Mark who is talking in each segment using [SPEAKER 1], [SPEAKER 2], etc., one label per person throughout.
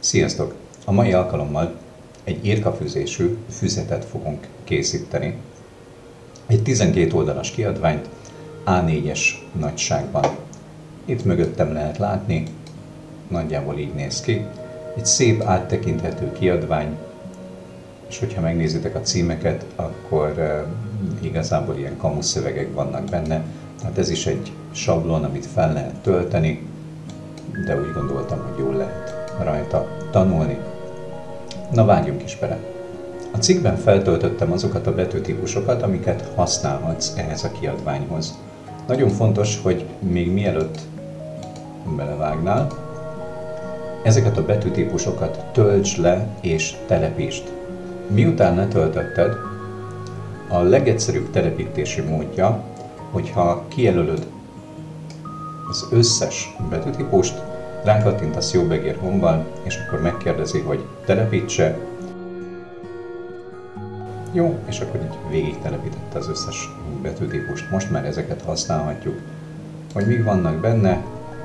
[SPEAKER 1] Sziasztok! A mai alkalommal egy írkafűzésű füzetet fogunk készíteni. Egy 12 oldalas kiadványt A4-es nagyságban. Itt mögöttem lehet látni, nagyjából így néz ki. Egy szép áttekinthető kiadvány, és hogyha megnézitek a címeket, akkor igazából ilyen kamuszövegek vannak benne. Tehát ez is egy sablon, amit fel lehet tölteni, de úgy gondoltam, hogy jól lehet rajta tanulni. Na, vágjunk is bele! A cikkben feltöltöttem azokat a betűtípusokat, amiket használhatsz ehhez a kiadványhoz. Nagyon fontos, hogy még mielőtt belevágnál, ezeket a betűtípusokat töltsd le és telepítsd. Miután letöltötted, a legegyszerűbb telepítési módja, hogyha kijelölöd az összes betűtípust, rákattintasz jobbegér gombbal, és akkor megkérdezi, hogy telepítse. Jó, és akkor így végig telepítette az összes betűtípust. Most már ezeket használhatjuk. Hogy mik vannak benne?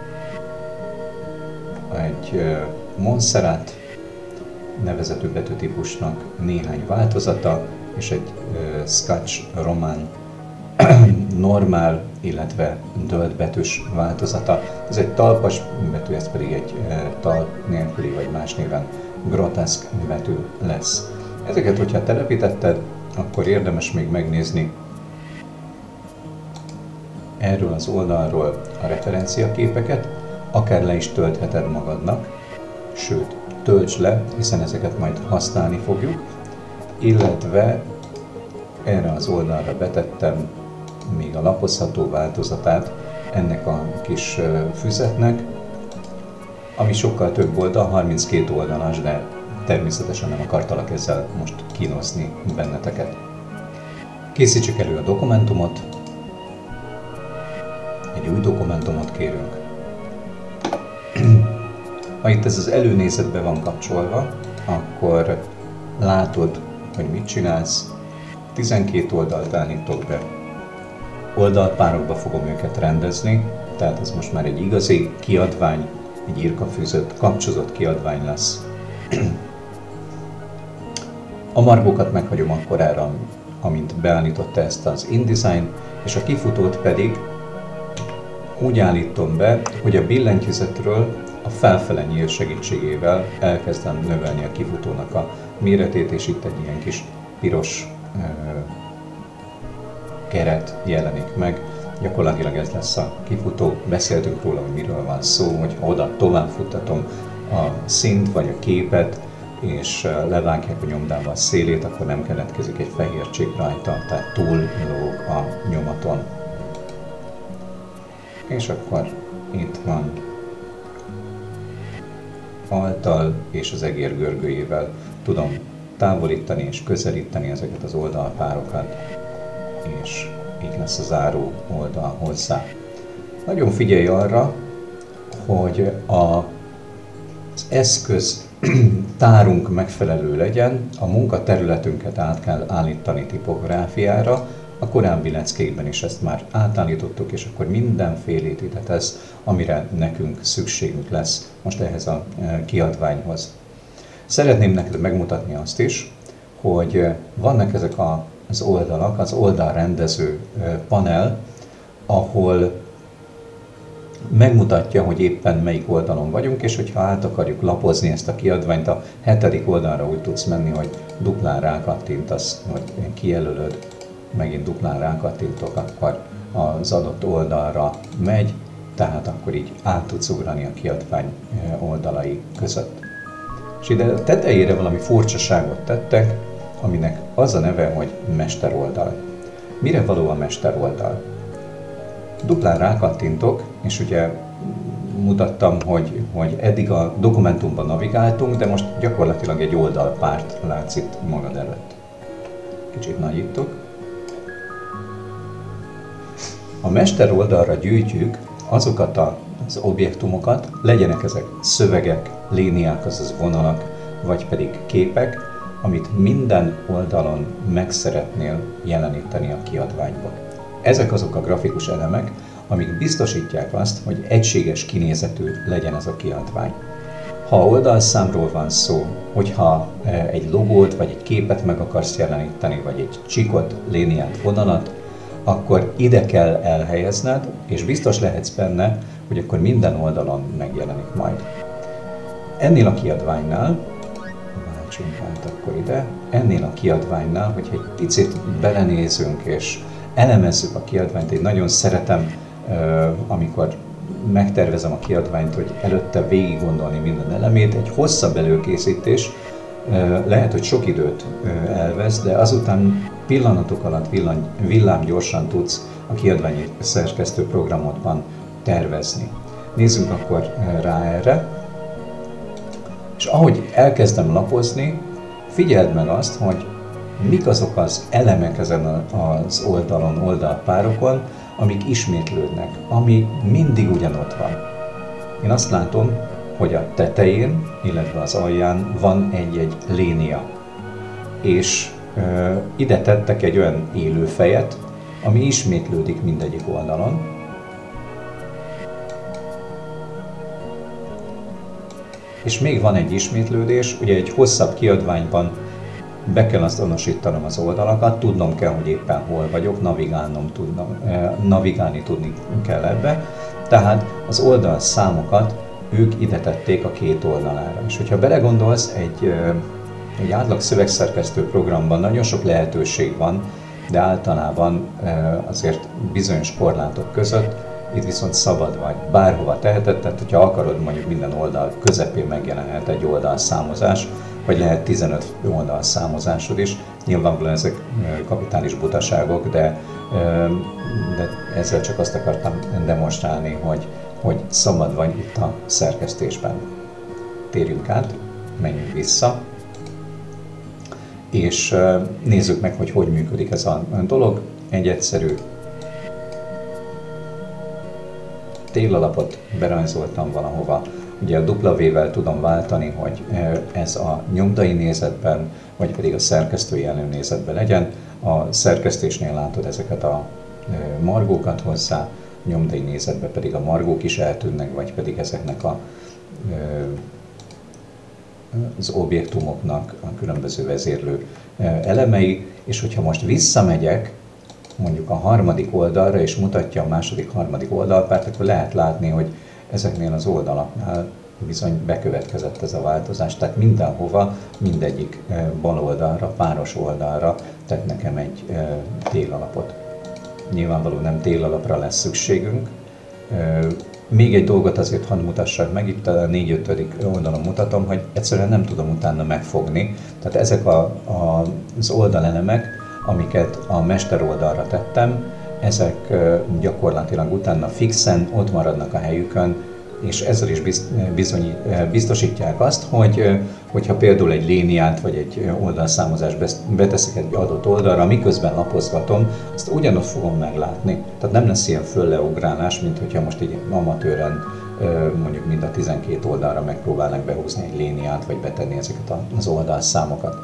[SPEAKER 1] Egy Montserrat nevezetű betűtípusnak néhány változata, és egy Scotch Roman normál, illetve dölt-betűs változata. Ez egy talpas betű, ez pedig egy tal nélküli, vagy más néven groteszk betű lesz. Ezeket, hogyha telepítetted, akkor érdemes még megnézni erről az oldalról a referenciaképeket, akár le is töltheted magadnak, sőt, töltsd le, hiszen ezeket majd használni fogjuk, illetve erre az oldalra betettem még a lapozható változatát ennek a kis füzetnek, ami sokkal több oldal, 32 oldalas, de természetesen nem akartalak ezzel most kínozni benneteket. Készítsük elő a dokumentumot, egy új dokumentumot kérünk. Ha itt ez az előnézetbe van kapcsolva, akkor látod, hogy mit csinálsz. 12 oldalt állítok be. Oldalpárokba fogom őket rendezni, tehát ez most már egy igazi kiadvány, egy írkafűzött, kapcsozott kiadvány lesz. A margókat meghagyom akkorára, amint beállította ezt az InDesign, és a kifutót pedig úgy állítom be, hogy a billentyűzetről a felfele nyíl segítségével elkezdem növelni a kifutónak a méretét, és itt egy ilyen kis piros keret jelenik meg. Gyakorlatilag ez lesz a kifutó. Beszéltünk róla, hogy miről van szó, hogy ha oda tovább futtatom a színt vagy a képet, és levágják a nyomdával a szélét, akkor nem keletkezik egy fehér csík rajta, tehát túl lóg a nyomaton. És akkor itt van Alttal és az egér görgőjével tudom távolítani és közelíteni ezeket az oldalpárokat, és így lesz a záró oldal hozzá. Nagyon figyelj arra, hogy az eszköz tárunk megfelelő legyen, a munkaterületünket át kell állítani tipográfiára, a korábbi leckékben is ezt már átállítottuk, és akkor mindenfélét ide tesz, amire nekünk szükségünk lesz most ehhez a kiadványhoz. Szeretném neked megmutatni azt is, hogy vannak ezek az oldalak, az oldalrendező panel, ahol megmutatja, hogy éppen melyik oldalon vagyunk, és hogyha át akarjuk lapozni ezt a kiadványt, a 7. oldalra úgy tudsz menni, hogy duplán rákattintasz, vagy kijelölöd, megint duplán rákattintok, akkor az adott oldalra megy, tehát akkor így át tudsz ugrani a kiadvány oldalai között. És ide a tetejére valami furcsaságot tettek, aminek az a neve, hogy mesteroldal. Mire való a mesteroldal? Duplán rákattintok, és ugye mutattam, hogy eddig a dokumentumban navigáltunk, de most gyakorlatilag egy oldalpárt látsz itt magad előtt. Kicsit nagyítok. A mesteroldalra gyűjtjük azokat az objektumokat, legyenek ezek szövegek, líniák, azaz vonalak, vagy pedig képek, amit minden oldalon meg szeretnél jeleníteni a kiadványba. Ezek azok a grafikus elemek, amik biztosítják azt, hogy egységes kinézetű legyen ez a kiadvány. Ha oldalszámról van szó, hogyha egy logót vagy egy képet meg akarsz jeleníteni, vagy egy csíkot, léniát, vonalat, akkor ide kell elhelyezned, és biztos lehetsz benne, hogy akkor minden oldalon megjelenik majd. Ennél a kiadványnál, váltsunk át akkor ide, ennél a kiadványnál, hogyha egy picit belenézünk és elemezzük a kiadványt, én nagyon szeretem, amikor megtervezem a kiadványt, hogy előtte végig gondolni minden elemét, egy hosszabb előkészítés lehet, hogy sok időt elvesz, de azután pillanatok alatt villámgyorsan tudsz a kiadványi szerkesztő programodban tervezni. Nézzünk akkor rá erre, és ahogy elkezdem lapozni, figyeld meg azt, hogy mik azok az elemek ezen az oldalon, oldalpárokon, amik ismétlődnek, ami mindig ugyanott van. Én azt látom, hogy a tetején, illetve az alján van egy-egy lénia, és ide tettek egy olyan élőfejet, ami ismétlődik mindegyik oldalon. És még van egy ismétlődés, ugye egy hosszabb kiadványban be kell azonosítanom az oldalakat, tudnom kell, hogy éppen hol vagyok, navigálni tudni kell ebbe. Tehát az oldalszámokat ők ide tették a két oldalára. És hogyha belegondolsz, egy átlag szövegszerkesztő programban nagyon sok lehetőség van, de általában azért bizonyos korlátok között, itt viszont szabad vagy, bárhova teheted, tehát hogyha akarod, mondjuk minden oldal közepén megjelenhet egy oldalszámozás, vagy lehet 15 oldalszámozásod is. Nyilvánvalóan ezek kapitális butaságok, de ezzel csak azt akartam demonstrálni, hogy szabad vagy itt a szerkesztésben. Térjünk át, menjünk vissza, és nézzük meg, hogy működik ez a dolog. Egy egyszerű téglalapot berajzoltam valahova. Ugye a W-vel tudom váltani, hogy ez a nyomdai nézetben, vagy pedig a szerkesztői előnézetben legyen. A szerkesztésnél látod ezeket a margókat hozzá, a nyomdai nézetben pedig a margók is eltűnnek, vagy pedig ezeknek az objektumoknak a különböző vezérlő elemei, és hogyha most visszamegyek mondjuk a harmadik oldalra, és mutatja a második, harmadik oldalpárt, akkor lehet látni, hogy ezeknél az oldalaknál bizony bekövetkezett ez a változás, tehát mindenhova, mindegyik bal oldalra, páros oldalra tett nekem egy téglalapot. Nyilvánvalóan nem téglalapra lesz szükségünk. Még egy dolgot azért hadd mutassak meg, itt a 4-5. oldalon mutatom, hogy egyszerűen nem tudom utána megfogni. Tehát ezek az oldalelemek, amiket a mester oldalra tettem, ezek gyakorlatilag utána fixen ott maradnak a helyükön, és ezzel is biztosítják azt, hogyha például egy léniát vagy egy oldalszámozást beteszek egy adott oldalra, miközben lapozgatom, azt ugyanott fogom meglátni. Tehát nem lesz ilyen fölleugrálás, mint hogyha most így amatőren mondjuk mind a 12 oldalra megpróbálnak behúzni egy léniát, vagy betenni ezeket az oldalszámokat.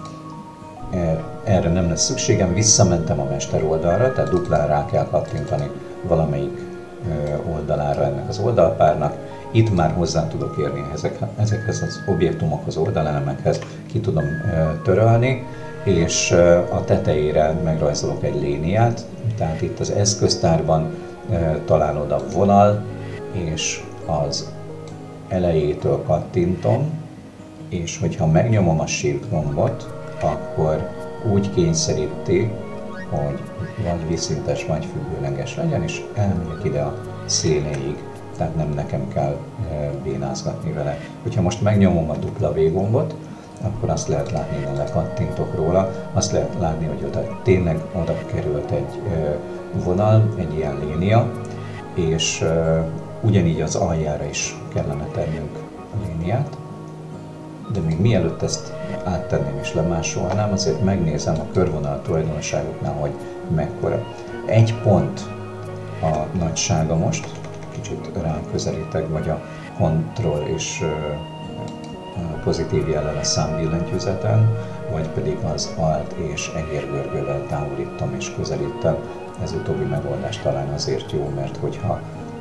[SPEAKER 1] Erre nem lesz szükségem, visszamentem a mester oldalra, tehát duplán rá kell kattintani valamelyik oldalára ennek az oldalpárnak. Itt már hozzá tudok érni ezekhez az objektumokhoz, oldalemekhez, ki tudom törölni, és a tetejére megrajzolok egy léniát, tehát itt az eszköztárban találod a vonal, és az elejétől kattintom, és hogyha megnyomom a Shift gombot, akkor úgy kényszeríti, hogy vagy vízszintes, vagy függőleges legyen, és elmegyek ide a széléig, tehát nem nekem kell bénázgatni vele. Hogyha most megnyomom a W gombot, akkor azt lehet látni, hogy lekattintok róla, azt lehet látni, hogy tényleg oda került egy vonal, egy ilyen lénia, és ugyanígy az aljára is kellene tennünk a léniát. De még mielőtt ezt áttenném és lemásolnám, azért megnézem a körvonal tulajdonságoknál, hogy mekkora. Egy pont a nagysága most, kicsit ráközelítek, vagy a Ctrl és pozitív jellel a számbillentyűzeten, vagy pedig az Alt és egérgörgővel távolítom és közelítem. Ez utóbbi megoldás talán azért jó, mert hogyha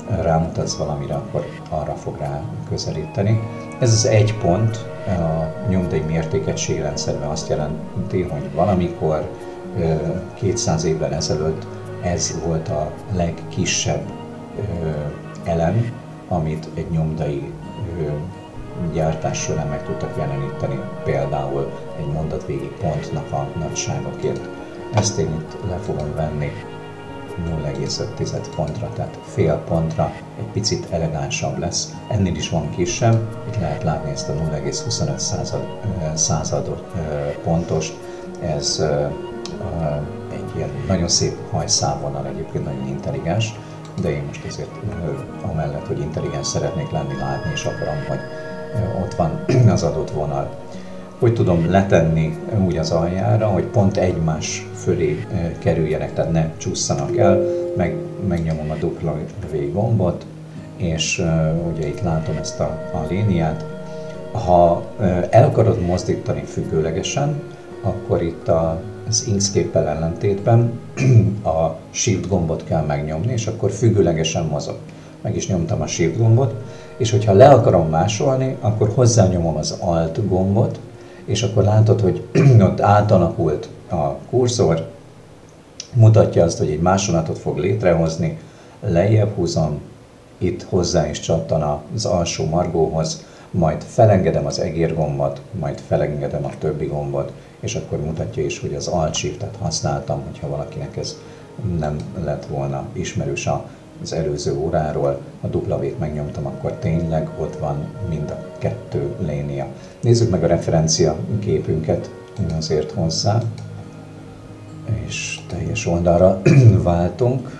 [SPEAKER 1] rámutatsz valamire, akkor arra fog rá közelíteni. Ez az egy pont a nyomdai mértékegységrendszerben azt jelenti, hogy valamikor 200 évvel ezelőtt ez volt a legkisebb elem, amit egy nyomdai gyártás során meg tudtak jeleníteni, például egy mondatvégi pontnak a nagyságaként. Ezt én itt le fogom venni 0,5 pontra, tehát fél pontra, egy picit elegánsabb lesz. Ennél is van kisebb, itt lehet látni ezt a 0,25 század pontos, ez egy ilyen nagyon szép hajszálvonal, egyébként nagyon intelligens, de én most azért amellett, hogy intelligens szeretnék lenni, látni, és akarom, hogy ott van az adott vonal. Hogy tudom letenni úgy az aljára, hogy pont egymás fölé kerüljenek, tehát ne csúszanak el, megnyomom a W gombot, és ugye itt látom ezt a léniát. Ha el akarod mozdítani függőlegesen, akkor itt az Inkscape-el ellentétben a Shift gombot kell megnyomni, és akkor függőlegesen mozog. Meg is nyomtam a Shift gombot, és hogyha le akarom másolni, akkor hozzányomom az Alt gombot, és akkor látod, hogy ott átalakult a kurzor, mutatja azt, hogy egy másolatot fog létrehozni, lejjebb húzom, itt hozzá is csattan az alsó margóhoz, majd felengedem az egérgombot, majd felengedem a többi gombot, és akkor mutatja is, hogy az Alt-Shiftet használtam, hogyha valakinek ez nem lett volna ismerős az előző óráról, a W-t megnyomtam, akkor tényleg ott van mind a kettő lénia. Nézzük meg a referencia képünket azért hozzá, és teljes oldalra váltunk.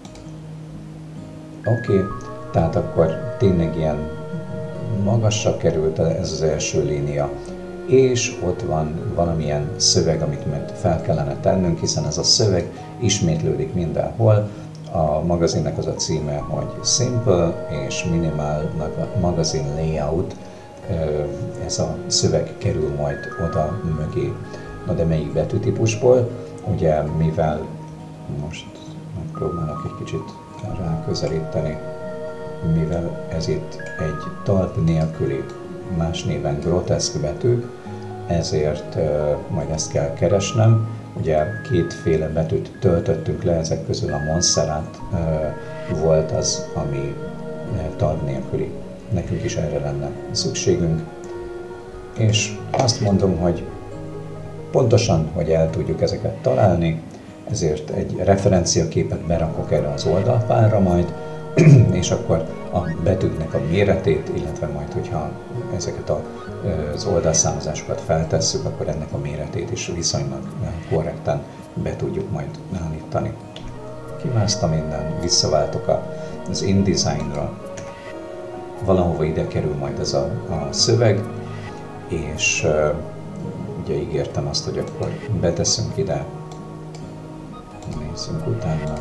[SPEAKER 1] Oké, tehát akkor tényleg ilyen magasra került ez az első lénia, és ott van valamilyen szöveg, amit majd fel kellene tennünk, hiszen ez a szöveg ismétlődik mindenhol. A magazinnak az a címe, hogy Simple és Minimal Magazine Layout. Ez a szöveg kerül majd oda mögé. Na de melyik betűtípusból? Ugye mivel most megpróbálok egy kicsit ráközelíteni, mivel ez itt egy talp nélküli, más néven groteszk betű, ezért majd ezt kell keresnem. Ugye kétféle betűt töltöttünk le, ezek közül a Montserrat volt az, ami talp nélküli. Nekünk is erre lenne szükségünk. És azt mondom, hogy pontosan, hogy el tudjuk ezeket találni, ezért egy referenciaképet berakok erre az oldalpárra majd, és akkor a betűknek a méretét, illetve majd, hogyha ezeket az oldalszámozásokat feltesszük, akkor ennek a méretét is viszonylag korrekten be tudjuk majd állítani. Kimásztam innen, visszaváltok az InDesign-ra, valahova ide kerül majd ez a szöveg, és ugye ígértem azt, hogy akkor beteszünk ide, nézzünk utána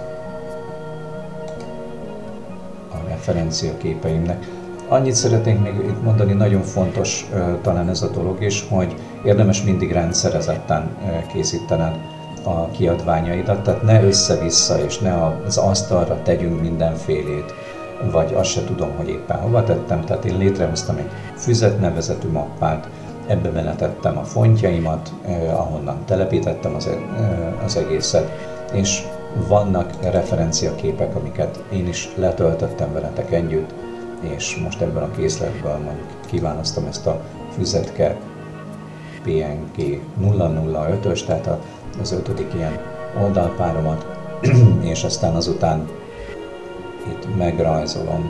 [SPEAKER 1] a referenciaképeimnek. Annyit szeretnénk még itt mondani, nagyon fontos talán ez a dolog is, hogy érdemes mindig rendszerezetten készítened a kiadványaidat, tehát ne össze-vissza és ne az asztalra tegyünk mindenfélét, vagy azt se tudom, hogy éppen hova tettem. Tehát én létrehoztam egy füzet nevezetű mappát, ebbe beletettem a fontjaimat, ahonnan telepítettem az egészet, és vannak referenciaképek, amiket én is letöltöttem veletek együtt, és most ebben a készletből mondjuk kiválasztom ezt a füzetke PNG 005-ös, tehát az 5. ilyen oldalpáromat, és aztán azután itt megrajzolom.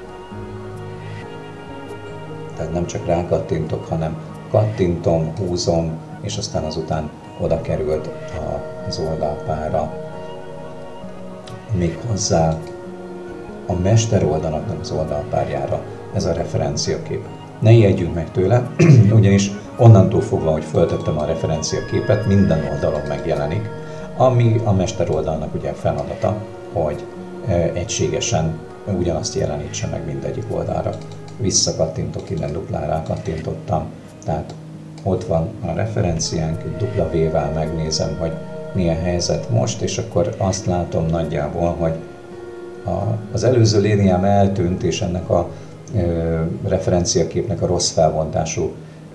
[SPEAKER 1] Tehát nem csak rákattintok, hanem kattintom, húzom, és aztán azután oda került az oldalpára. Még hozzá a mester oldalaknak az oldalpárjára ez a referenciakép. Ne ijedjünk meg tőle, ugyanis onnantól fogva, hogy föltettem a referenciaképet, minden oldalon megjelenik, ami a mester oldalnak ugye feladata, hogy egységesen ugyanazt jelenítse meg mindegyik oldalra. Visszakattintok, innen duplára kattintottam, tehát ott van a referenciánk, W-vel megnézem, hogy milyen helyzet most, és akkor azt látom nagyjából, hogy Az előző léniám eltűnt, és ennek a referenciaképnek a rossz felbontású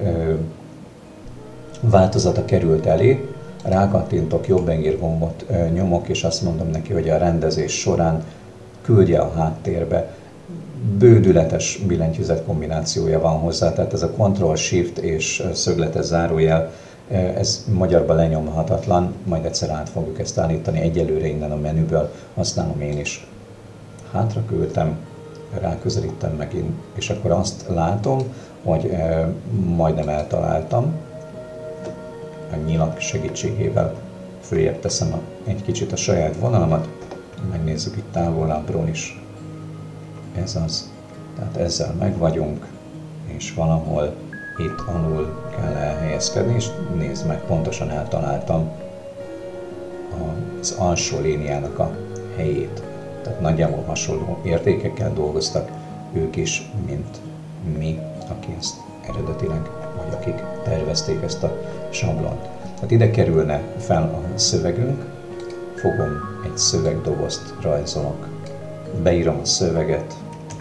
[SPEAKER 1] változata került elé. Rákattintok, jobb enger gombot nyomok, és azt mondom neki, hogy a rendezés során küldje a háttérbe. Bődületes billentyűzet kombinációja van hozzá, tehát ez a Ctrl-Shift és szögletes zárójel, ez magyarban lenyomhatatlan, majd egyszer át fogjuk ezt állítani, egyelőre innen a menüből használom én is. Hátra küldtem, ráközelítem megint, és akkor azt látom, hogy majdnem eltaláltam. A nyilak segítségével följebb teszem egy kicsit a saját vonalamat, megnézzük itt távolabbról is. Ez az. Tehát ezzel megvagyunk, és valahol itt alul kell elhelyezkedni, és nézd meg, pontosan eltaláltam az alsó léniának a helyét. Tehát nagyjából hasonló értékekkel dolgoztak ők is, mint mi, aki ezt eredetileg, vagy akik tervezték ezt a sablont. Tehát ide kerülne fel a szövegünk, fogom egy szövegdobozt, rajzolok, beírom a szöveget,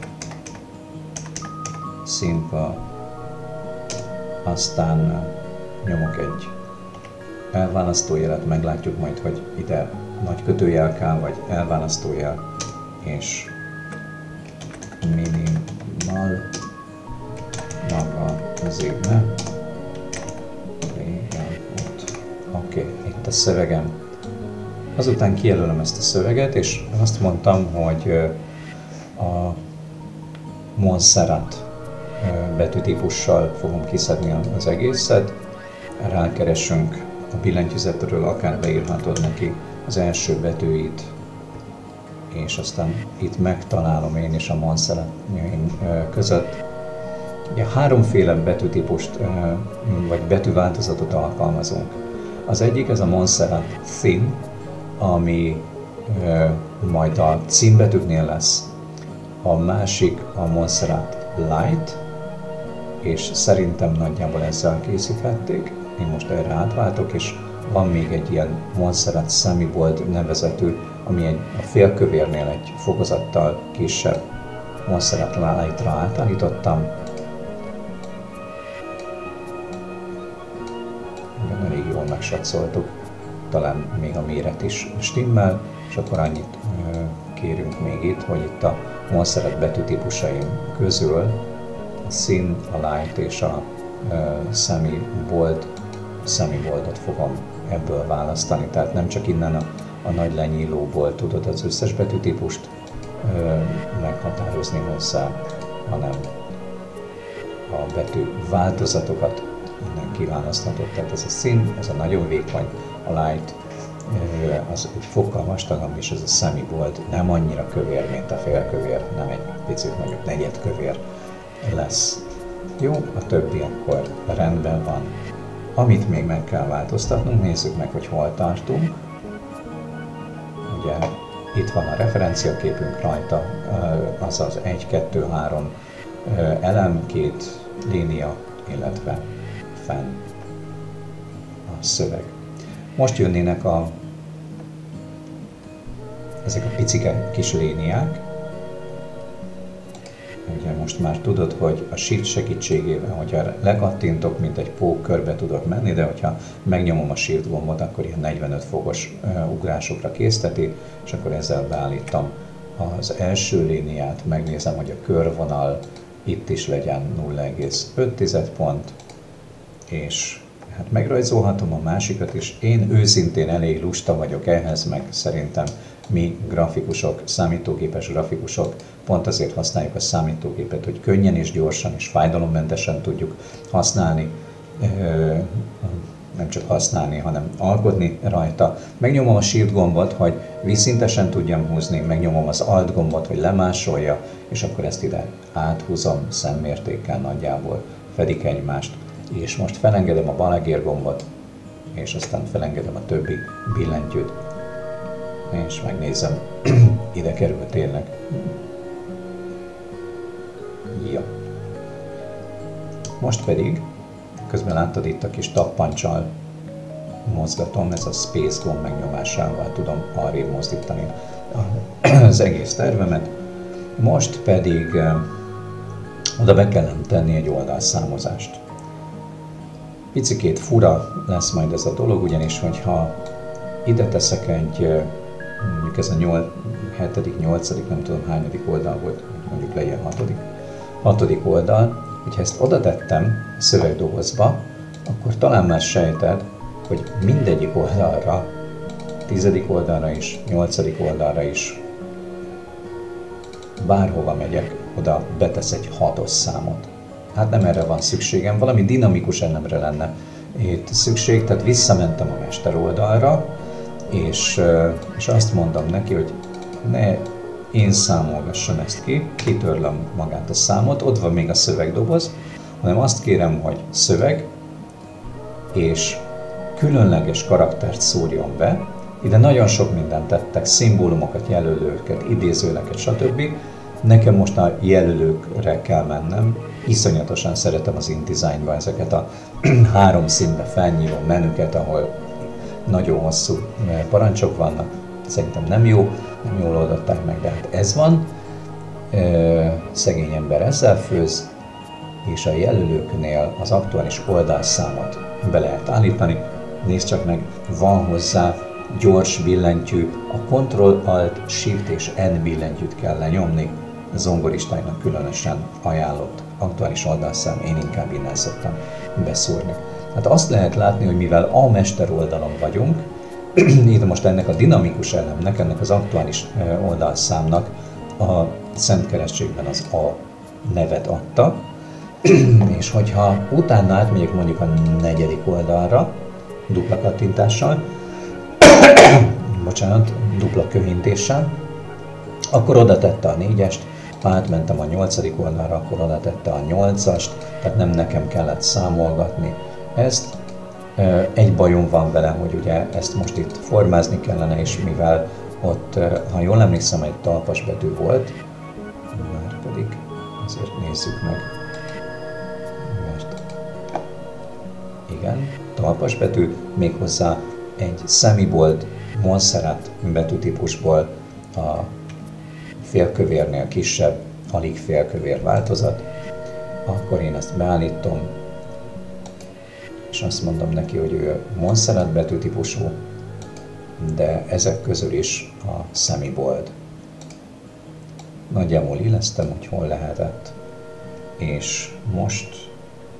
[SPEAKER 1] Simple, aztán nyomok egy elválasztójelet, meglátjuk majd, hogy ide nagy kötőjel kell, vagy elválasztójel, és minimal maga zébe. Oké, itt a szövegem. Azután kijelölöm ezt a szöveget, és azt mondtam, hogy a Montserrat betűtípussal fogom kiszedni az egészet. Rákeresünk a billentyűzetről, akár beírhatod neki az első betűit, és aztán itt megtalálom én is a Montserrat között. Ugye háromféle betűtípust vagy betűváltozatot alkalmazunk. Az egyik ez a Montserrat Thin, ami majd a címbetűknél lesz. A másik a Montserrat Light, és szerintem nagyjából ezzel készíthették. Én most erre átváltok, és van még egy ilyen Montserrat Semi-Bold nevezetű, ami a félkövérnél egy fokozattal kisebb Montserrat Light-ra átállítottam. Elég jól megsatszoltuk, talán még a méret is stimmel, és akkor annyit kérünk még itt, hogy itt a Montserrat betűtípusaim közül a Thin, a Light és a Semi-Boldot fogom ebből választani. Tehát nem csak innen a nagy lenyílóból tudod az összes betűtípust meghatározni hozzá, hanem a betű változatokat innen kiválaszthatod. Tehát ez a Thin, ez a nagyon vékony, a Light, az egy fokkal vastagabb, és ez a Semi-Bold nem annyira kövér, mint a félkövér, nem egy picit, mondjuk negyedkövér lesz. Jó, a többi akkor rendben van. Amit még meg kell változtatnunk, nézzük meg, hogy hol tartunk. Ugye itt van a referenciaképünk rajta, azaz 1, 2, 3 elem, 2 línia, illetve fenn a szöveg. Most jönnének ezek a picike kis léniák. Ugye most már tudod, hogy a Shift segítségével, hogyha lekattintok, mint egy pók, körbe tudok menni, de hogyha megnyomom a Shift gombot, akkor ilyen 45 fokos ugrásokra készteti, és akkor ezzel beállítom az első léniát, megnézem, hogy a körvonal itt is legyen 0,5 pont, és hát megrajzolhatom a másikat is. Én őszintén elég lusta vagyok ehhez, meg szerintem mi grafikusok, számítógépes grafikusok pont azért használjuk a számítógépet, hogy könnyen és gyorsan és fájdalommentesen tudjuk használni, nem csak használni, hanem alkotni rajta. Megnyomom a Shift gombot, hogy vízszintesen tudjam húzni, megnyomom az Alt gombot, hogy lemásolja, és akkor ezt ide áthúzom szemmértékkel nagyjából, fedik egymást. És most felengedem a balagér gombot, és aztán felengedem a többi billentyűt, és megnézem, ide kerül tényleg. Ja. Most pedig, közben láttad itt a kis tappancsal mozgatom, ez a Space gomb megnyomásával tudom arrébb mozdítani az egész tervemet. Most pedig oda be kellene tenni egy oldalszámozást. Picikét fura lesz majd ez a dolog, ugyanis hogyha ide teszek egy, mondjuk ez a 7., 8., nem tudom hányadik oldal volt, mondjuk legyen 6. oldal, hogyha ezt oda tettem a szövegdobozba, akkor talán már sejted, hogy mindegyik oldalra, 10. oldalra is, 8. oldalra is, bárhova megyek, oda betesz egy 6-os számot. Hát nem erre van szükségem, valami dinamikus elemre lenne itt szükség, tehát visszamentem a mester oldalra, és azt mondom neki, hogy ne én számolgassam ezt ki, kitörlöm magát a számot, ott van még a szövegdoboz, hanem azt kérem, hogy szöveg, és különleges karaktert szúrjon be. Ide nagyon sok mindent tettek, szimbólumokat, jelölőket, idézőleket, stb. Nekem most a jelölőkre kell mennem. Iszonyatosan szeretem az InDesignba ezeket a 3 színbe felnyíló menüket, ahol nagyon hosszú parancsok vannak. Szerintem nem jó, nem jól oldották meg, de hát ez van. Szegény ember ezzel főz, és a jelölőknél az aktuális oldalszámot be lehet állítani. Nézd csak meg, van hozzá gyors billentyű, a Ctrl-Alt-Shift és N billentyűt kell lenyomni, a zongoristáknak különösen ajánlott aktuális oldalszám, én inkább innen szoktam beszúrni. Hát azt lehet látni, hogy mivel a mester oldalon vagyunk, itt most ennek a dinamikus elemnek, ennek az aktuális oldalszámnak a Szent Kerességben az A nevet adta, és hogyha utána átmegyek mondjuk a 4. oldalra, dupla kattintással, bocsánat, dupla köhintéssel, akkor oda tette a 4-est, ha átmentem a 8. oldalra, akkor oda tette a 8-ast, tehát nem nekem kellett számolgatni ezt. Egy bajom van vele, hogy ugye ezt most itt formázni kellene, és mivel ott, ha jól emlékszem, egy talpas betű volt, már pedig azért nézzük meg, mert igen, talpas betű, méghozzá egy semibold Montserrat betűtípusból a félkövérnél kisebb, alig félkövér változat, akkor én ezt beállítom, és azt mondom neki, hogy ő Montserrat betűtípusú, de ezek közül is a semibold. Nagyjából illesztem, hogy hol lehetett, és most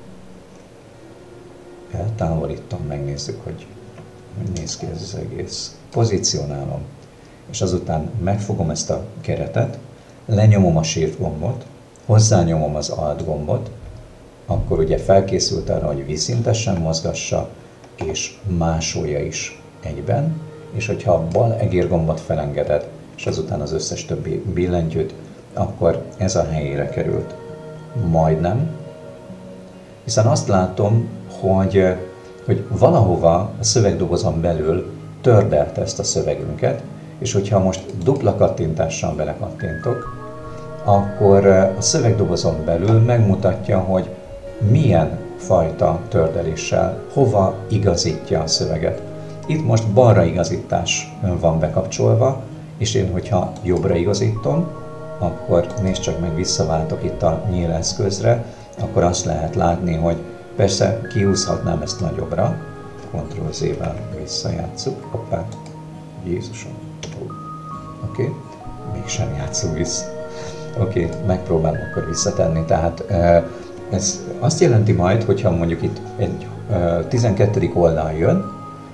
[SPEAKER 1] eltávolítom, megnézzük, hogy néz ki ez az egész. Pozícionálom, és azután megfogom ezt a keretet, lenyomom a Shift gombot, hozzányomom az Alt gombot, akkor ugye felkészült arra, hogy vízszintesen mozgassa, és másolja is egyben, és hogyha a bal egérgombot felengeded, és azután az összes többi billentyűt, akkor ez a helyére került. Majdnem, hiszen azt látom, hogy valahova a szövegdobozon belül tördelte ezt a szövegünket, és hogyha most dupla kattintással belekattintok, akkor a szövegdobozon belül megmutatja, hogy milyen fajta tördeléssel, hova igazítja a szöveget. Itt most balra igazítás van bekapcsolva, és én, hogyha jobbra igazítom, akkor nézd csak meg, visszaváltok itt a nyíleszközre, akkor azt lehet látni, hogy persze kihúzhatnám ezt nagyobbra, Ctrl-Z-vel visszajátszuk, hoppá, Jézusom, oké, mégsem játszunk vissza. Oké, megpróbálom akkor visszatenni, tehát ez azt jelenti majd, hogyha mondjuk itt egy 12. oldal jön,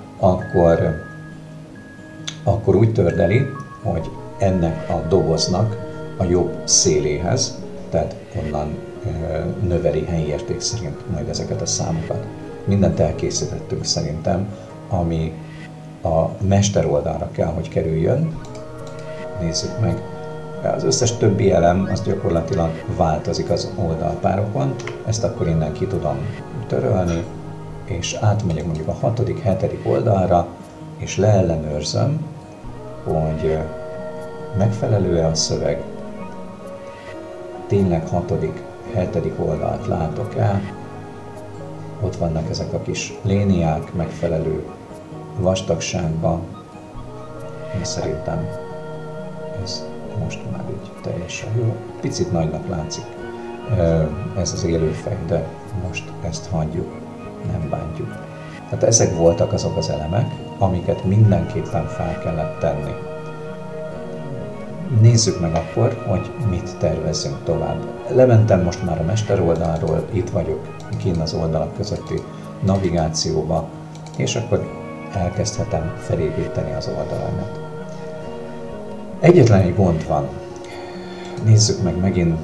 [SPEAKER 1] akkor úgy tördeli, hogy ennek a doboznak a jobb széléhez, tehát onnan növeli helyi érték szerint majd ezeket a számokat. Mindent elkészítettünk szerintem, ami a mester oldalra kell, hogy kerüljön. Nézzük meg. Az összes többi elem az gyakorlatilag változik az oldalpárokon, ezt akkor innen ki tudom törölni, és átmegyek mondjuk a 6., 7. oldalra, és leellenőrzöm, hogy megfelelő-e a szöveg, tényleg 6., 7. oldalt látok el, ott vannak ezek a kis léniák megfelelő vastagságban, én szerintem Ez most már így teljesen jó. Picit nagynak látszik ez az élőfej, de most ezt hagyjuk, nem bántjuk. Tehát ezek voltak azok az elemek, amiket mindenképpen fel kellett tenni. Nézzük meg akkor, hogy mit tervezzünk tovább. Lementem most már a mester oldalról, itt vagyok kint az oldalak közötti navigációba, és akkor elkezdhetem felépíteni az oldalamat. Egyetlen egy gond van. Nézzük meg megint.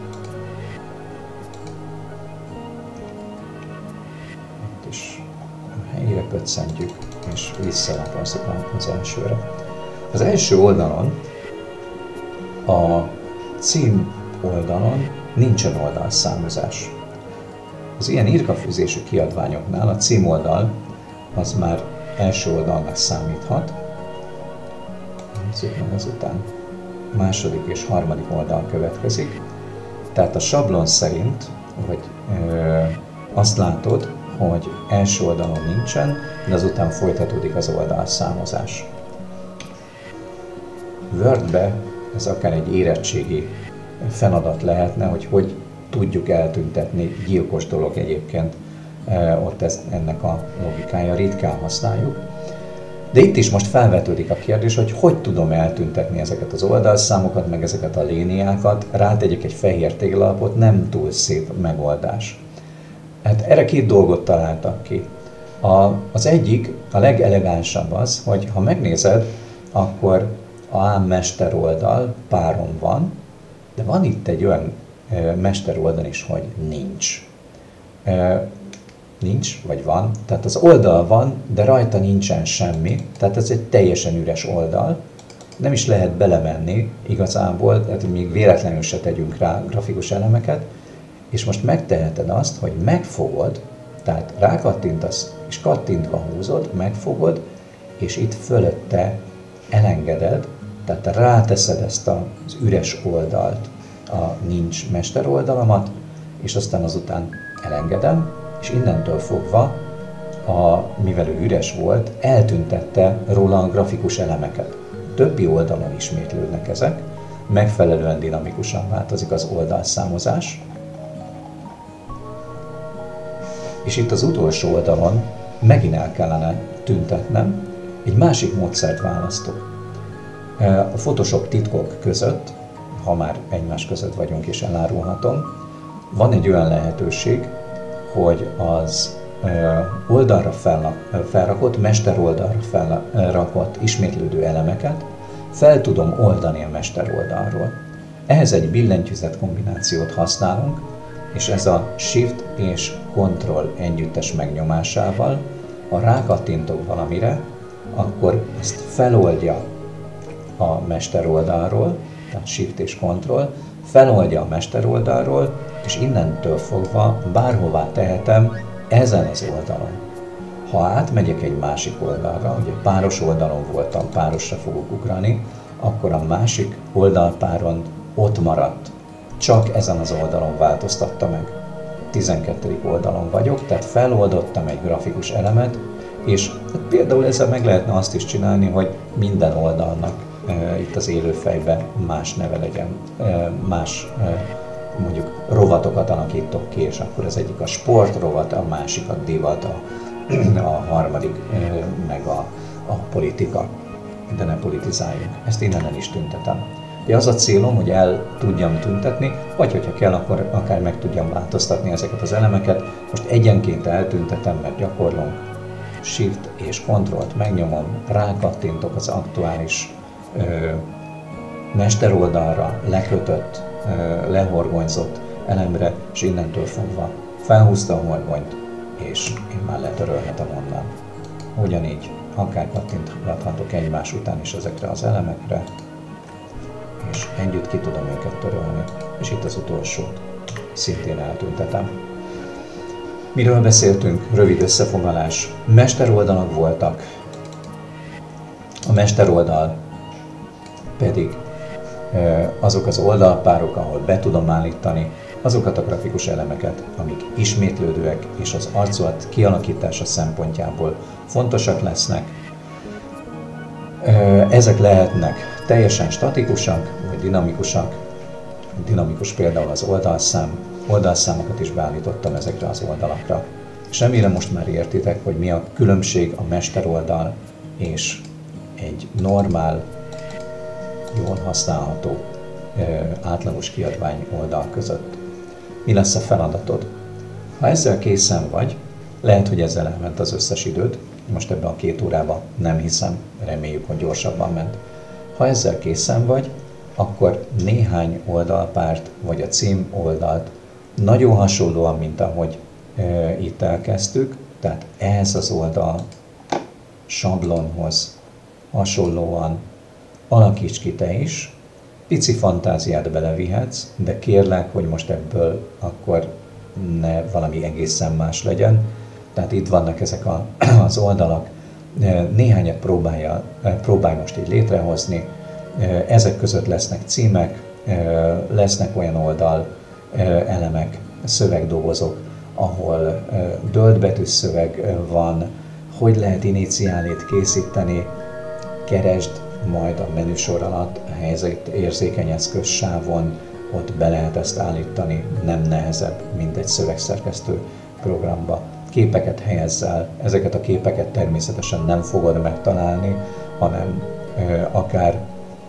[SPEAKER 1] Itt is a helyére pöccentjük, és visszalapozzuk az elsőre. Az első oldalon, a cím oldalon nincsen oldalszámozás. Az ilyen irkafűzésű kiadványoknál a címoldal az már első oldalnak számíthat. Nézzük meg azután. Második és harmadik oldal következik. Tehát a sablon szerint, vagy azt látod, hogy első oldalon nincsen, de azután folytatódik az oldalszámozás. Wordbe ez akár egy érettségi feladat lehetne, hogy tudjuk eltüntetni, gyilkos dolog egyébként, ott ennek a logikája, ritkán használjuk. De itt is most felvetődik a kérdés, hogy tudom eltüntetni ezeket az oldalszámokat, meg ezeket a léniákat, rátegyek egy fehér téglalapot, nem túl szép megoldás. Hát erre két dolgot találtak ki. Az egyik, a legelegánsabb az, hogy ha megnézed, akkor a mester oldal páron van, de van itt egy olyan mester oldal is, hogy nincs. Nincs, vagy van. Tehát az oldal van, de rajta nincsen semmi. Tehát ez egy teljesen üres oldal. Nem is lehet belemenni igazából, tehát még véletlenül se tegyünk rá grafikus elemeket. És most megteheted azt, hogy megfogod, tehát rákattintasz, és kattintva húzod, megfogod, és itt fölötte elengeded, tehát ráteszed ezt az üres oldalt, a nincs mester oldalamat, és aztán azután elengedem, és innentől fogva, mivel ő üres volt, eltüntette róla a grafikus elemeket. Többi oldalon ismétlődnek ezek, megfelelően dinamikusan változik az oldalszámozás, és itt az utolsó oldalon megint el kellene tüntetnem, egy másik módszert választok. A Photoshop titkok között, ha már egymás között vagyunk és elárulhatom, van egy olyan lehetőség, hogy az oldalra felrakott, mester oldalra felrakott ismétlődő elemeket fel tudom oldani a mester oldalról. Ehhez egy billentyűzet kombinációt használunk, és ez a Shift és Ctrl együttes megnyomásával, ha rákattintok valamire, akkor ezt feloldja a mester oldalról, tehát Shift és Ctrl, feloldja a mester oldalról, és innentől fogva bárhová tehetem ezen az oldalon. Ha átmegyek egy másik oldalra, ugye páros oldalon voltam, párosra fogok ugrani, akkor a másik oldalpáron ott maradt. Csak ezen az oldalon változtatta meg. 12. oldalon vagyok, tehát feloldottam egy grafikus elemet, és például ezzel meg lehetne azt is csinálni, hogy minden oldalnak itt az élőfejben más neve legyen, más mondjuk rovatokat alakítok ki, és akkor az egyik a sport rovat, a másik a divat, a harmadik meg a politika. De ne politizáljunk. Ezt innen el is tüntetem. De az a célom, hogy el tudjam tüntetni, vagy hogyha kell, akkor akár meg tudjam változtatni ezeket az elemeket. Most egyenként eltüntetem, mert gyakorlunk. Shift és Ctrl-t megnyomom, rákattintok az aktuális mester oldalra, lekötött, lehorgonyzott elemre, és innentől fogva felhúzta a horgonyt, és én már letörölhetem onnan. Ugyanígy akár kattinthatok egymás után is ezekre az elemekre, és együtt ki tudom őket törölni. És itt az utolsót szintén eltüntetem. Miről beszéltünk? Rövid összefoglalás. Mesteroldalak voltak. A mesteroldal pedig azok az oldalpárok, ahol be tudom állítani azokat a grafikus elemeket, amik ismétlődőek és az arculat kialakítása szempontjából fontosak lesznek. Ezek lehetnek teljesen statikusak, vagy dinamikusak. Dinamikus például az oldalszámokat is beállítottam ezekre az oldalakra. És remélem most már értitek, hogy mi a különbség a mesteroldal és egy normál, jól használható, átlagos kiadvány oldal között. Mi lesz a feladatod? Ha ezzel készen vagy, lehet, hogy ezzel elment az összes időd, most ebben a 2 órában nem hiszem, reméljük, hogy gyorsabban ment. Ha ezzel készen vagy, akkor néhány oldalpárt, vagy a cím oldalt nagyon hasonlóan, mint ahogy itt elkezdtük, tehát ehhez az oldal sablonhoz hasonlóan alakíts ki te is, pici fantáziát belevihetsz, de kérlek, hogy most ebből akkor ne valami egészen más legyen. Tehát itt vannak ezek az oldalak, néhányat próbálj most így létrehozni, ezek között lesznek címek, lesznek olyan oldal elemek, szövegdobozok, ahol döltbetűs szöveg van, hogy lehet iniciálét készíteni, keresd majd a menüsor alatt a helyzetérzékeny eszköz sávon, ott be lehet ezt állítani, nem nehezebb, mint egy szövegszerkesztő programba. Képeket helyezzel, ezeket a képeket természetesen nem fogod megtalálni, hanem akár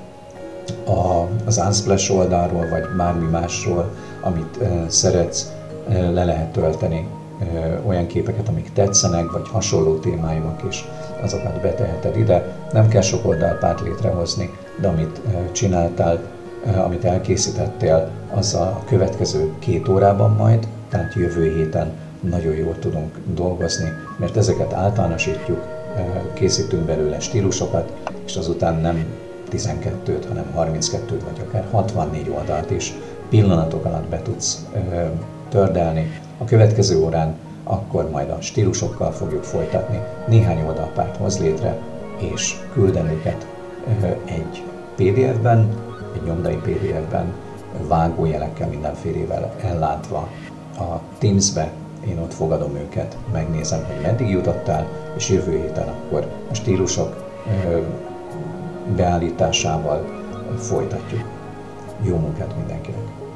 [SPEAKER 1] az Unsplash oldalról, vagy bármi másról, amit szeretsz, le lehet tölteni olyan képeket, amik tetszenek, vagy hasonló témájúak is, azokat beteheted ide. Nem kell sok oldalpárt létrehozni, de amit csináltál, amit elkészítettél, azzal a következő 2 órában majd, tehát jövő héten nagyon jól tudunk dolgozni, mert ezeket általánosítjuk, készítünk belőle stílusokat, és azután nem 12-t, hanem 32-t, vagy akár 64 oldalt is pillanatok alatt be tudsz tördelni. A következő órán akkor majd a stílusokkal fogjuk folytatni. Néhány oldalpárt hoz létre, és küldem őket egy PDF-ben, egy nyomdai PDF-ben, vágójelekkel, mindenfélével ellátva a Teams-be. Én ott fogadom őket, megnézem, hogy meddig jutottál, és jövő héten akkor a stílusok beállításával folytatjuk. Jó munkát mindenkinek!